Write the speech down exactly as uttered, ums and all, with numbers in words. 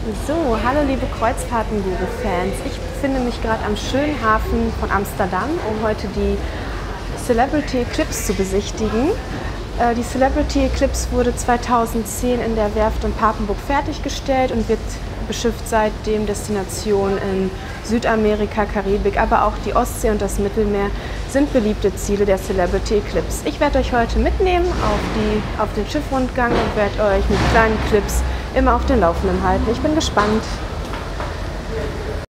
So, hallo liebe Kreuzfahrtenguru-Fans. Ich befinde mich gerade am schönen Hafen von Amsterdam, um heute die Celebrity Eclipse zu besichtigen. Äh, die Celebrity Eclipse wurde zweitausendzehn in der Werft in Papenburg fertiggestellt und wird beschifft seitdem Destinationen in Südamerika, Karibik, aber auch die Ostsee und das Mittelmeer sind beliebte Ziele der Celebrity Eclipse. Ich werde euch heute mitnehmen auf, die, auf den Schiffrundgang und werde euch mit kleinen Clips immer auf den Laufenden halten. Ich bin gespannt.